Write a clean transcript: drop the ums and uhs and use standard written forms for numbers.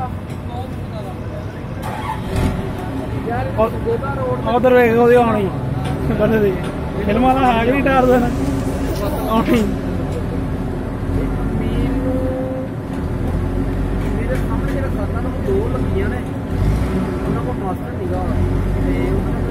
उधर वेख ਉਹਦੀ ਆਉਣੀ ਬੰਦੇ ਦੀ ਫਿਲਮਾਂ ਦਾ ਹੈ ਕਿ ਨਹੀਂ ਟਾਰਦੇ ਨੇ ਆਉਣੀ ਮੇਰੇ ਸਾਹਮਣੇ ਜਿਹੜਾ ਸਾਲਾਂ ਨੂੰ 2 ਲੱਗੀਆਂ ਨੇ ਉਹਨਾਂ ਕੋਲ ਮਾਸਟਰ ਨਿਗਾ ਤੇ ਉਹਨਾਂ